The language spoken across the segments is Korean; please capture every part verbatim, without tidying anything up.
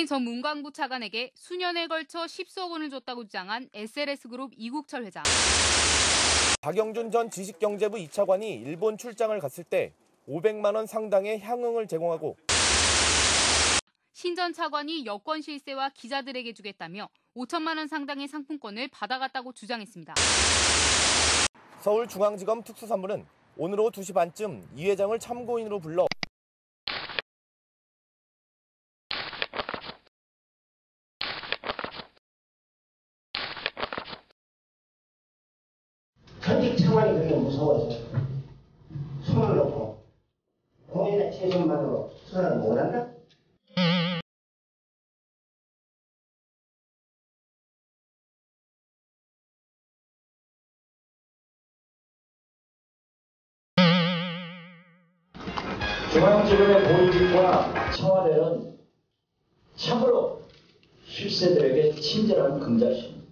문재인 전 문광부 차관에게 수년에 걸쳐 십수억 원을 줬다고 주장한 에스엘에스그룹 이국철 회장. 박영준 전 지식경제부 이 차관이 일본 출장을 갔을 때 오백만 원 상당의 향응을 제공하고 신 전 차관이 여권 실세와 기자들에게 주겠다며 오천만 원 상당의 상품권을 받아갔다고 주장했습니다. 서울중앙지검 특수사무는 오늘 오후 두 시 반쯤 이 회장을 참고인으로 불러 현직 차관이 그렇게 무서워서 손을 놓고 공인의 최선만으로 수사를 못한다? 중앙지검의 보이직과 청와대는 참으로 실세들에게 친절한 금자신.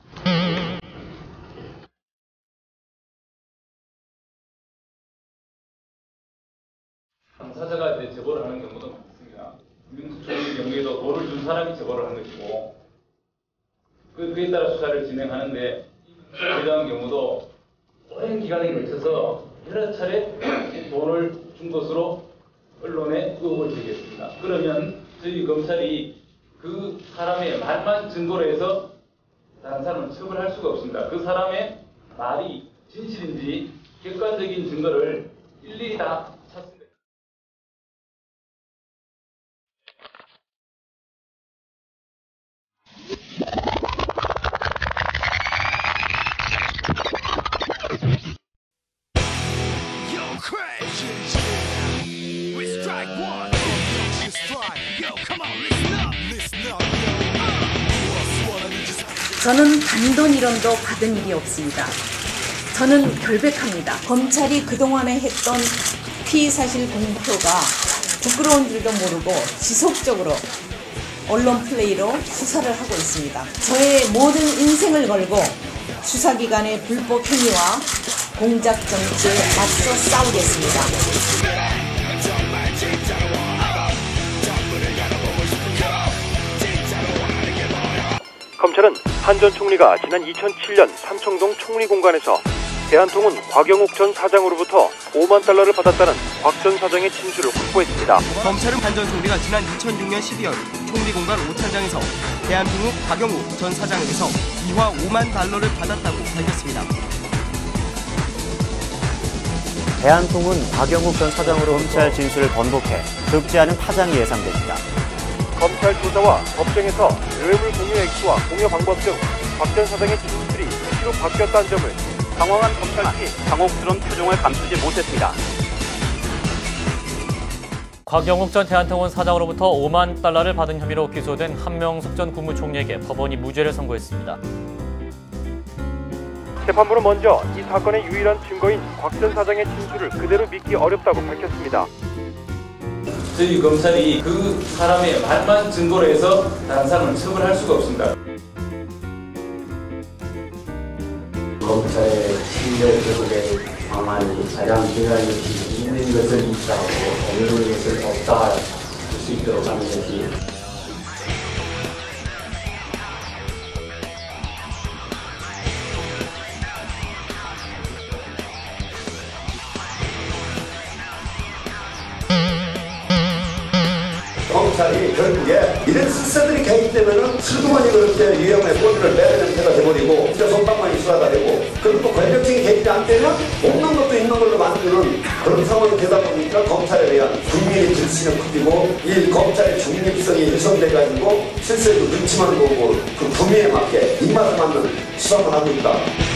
당사자가 이제 제보를 하는 경우도 많습니다. 김경수 총리 경우에도 돈을 준 사람이 제보를 한 것이고 그, 그에 따라 수사를 진행하는데 이러한 경우도 오랜 기간에 걸쳐서 여러 차례 돈을 준 것으로 언론에 의혹을 제기했습니다. 그러면 저희 검찰이 그 사람의 말만 증거로 해서 다른 사람을 처벌할 수가 없습니다. 그 사람의 말이 진실인지 객관적인 증거를 일일이 다 찾습니다. 저는 단돈 일 원도 받은 일이 없습니다. 저는 결백합니다. 검찰이 그동안에 했던 피의사실 공표가 부끄러운 줄도 모르고 지속적으로 언론 플레이로 수사를 하고 있습니다. 저의 모든 인생을 걸고 수사기관의 불법 행위와 공작 정치에 맞서 싸우겠습니다. 검찰은 한 전 총리가 지난 이천칠 년 삼청동 총리공관에서 대한통운 곽영욱 전 사장으로부터 오만 달러를 받았다는 곽 전 사장의 진술을 확보했습니다. 검찰은 한 전 총리가 지난 이천육 년 십이월 총리공관 오찬장에서 대한통운 곽영욱 전 사장에게서 이화 오만 달러를 받았다고 밝혔습니다. 대한통운 곽영욱 전 사장으로 검찰 진술을 번복해 적지 않은 파장이 예상됩니다. 검찰 조사와 법정에서 뇌물 공유 액수와 공여 방법 등 곽 전 사장의 진술이 수시로 바뀌었다는 점을 당황한 검찰이 당혹스러운 표정을 감추지 못했습니다. 곽영욱 전 대한통운 사장으로부터 오만 달러를 받은 혐의로 기소된 한명숙 전 국무총리에게 법원이 무죄를 선고했습니다. 재판부는 먼저 이 사건의 유일한 증거인 곽 전 사장의 진술을 그대로 믿기 어렵다고 밝혔습니다. 저희 검찰이 그 사람의 말만 증거로 해서 다른 사람을 처벌할 수가 없습니다. 검찰의 신뢰 계속에 가만히 가장 중요한 것이 있는 것을 있다고 없는 것을 없다 할 수 있도록 하는 것이 검찰이 결국에 이런 실세들이 개입되면은 슬그머니 그렇게 유형의 꼬리를 빼는 형태가 돼버리고 진짜 손방망이 수사가 되고 그리고 또 권력적인 개입이 안 되면 없는 것도 있는 걸로 만드는 그런 상황이 되다 보니까 검찰에 대한 국민의 질신은 커지고 이 검찰의 중립성이 훼손돼가지고 실세도 눈치만 보고 그 구미에 맞게 입맛에 맞는 수사만 하고 있다.